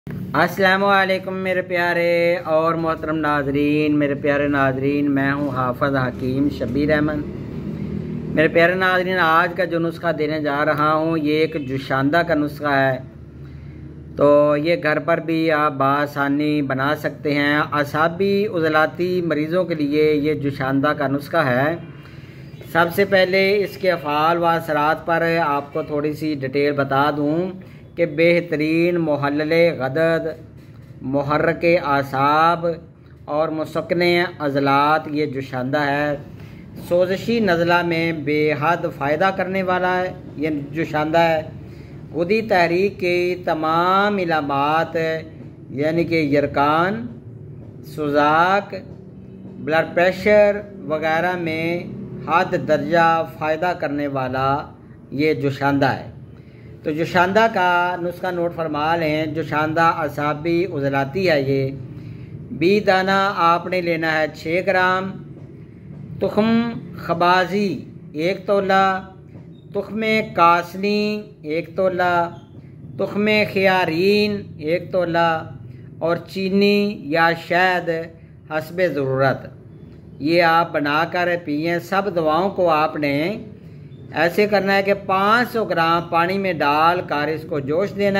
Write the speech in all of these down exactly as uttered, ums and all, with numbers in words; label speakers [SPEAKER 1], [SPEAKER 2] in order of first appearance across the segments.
[SPEAKER 1] अस्सलामु अलैकुम मेरे प्यारे और मोहतरम नाजरीन। मेरे प्यारे नाजरीन, मैं हूँ हाफ़िज़ हकीम शब्बीर अहमद। मेरे प्यारे नाजरीन, आज का जो नुस्खा देने जा रहा हूँ ये एक जुशांदा का नुस्खा है। तो ये घर पर भी आप बआसानी बना सकते हैं। असाबी उज़लाती मरीज़ों के लिए ये जुशांदा का नुस्खा है। सबसे पहले इसके अफ़ाल व असरात पर आपको थोड़ी सी डिटेल बता दूँ कि बेहतरीन मुहल्ले गदद, मुहर्रक आसाब और मुसक्किन अज़लात ये जुशांदा है। सोज़शी नज़ला में बेहद फ़ायदा करने वाला है ये जुशांदा है। गुदी तहरीक की तमाम इलामात यानी कि यरकान, सुजाक, ब्लड प्रेशर वगैरह में हद दर्जा फ़ायदा करने वाला ये जुशांदा है। तो जुशांदा का नुस्खा नोट फरमा लें। जुशांदा असाबी उज़लाती है। ये बी दाना आपने लेना है छः ग्राम, तुख्म खबाजी एक तोला, तुख्म कासनी एक तोला, तुख्म खियारीन एक तोला और चीनी या शहद हस्बे ज़रूरत। ये आप बनाकर पिएँ। सब दवाओं को आपने ऐसे करना है कि पाँच सौ ग्राम पानी में डाल कर इसको जोश देना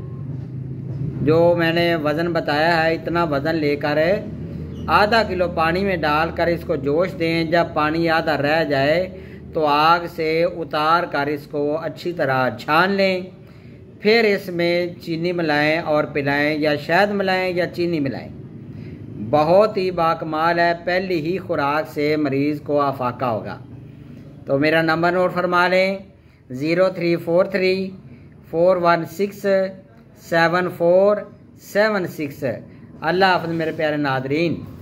[SPEAKER 1] है। जो मैंने वज़न बताया है इतना वज़न लेकर आधा किलो पानी में डालकर इसको जोश दें। जब पानी आधा रह जाए तो आग से उतार कर इसको अच्छी तरह छान लें। फिर इसमें चीनी मिलाएं और पिलाएं, या शहद मिलाएं या चीनी मिलाएं। बहुत ही बाकमाल है। पहली ही खुराक से मरीज़ को आफाका होगा। तो मेरा नंबर नोट फरमा लें, zero three four three four one six seven four seven six. अल्लाह हाफ़िज़ मेरे प्यारे नाज़रीन।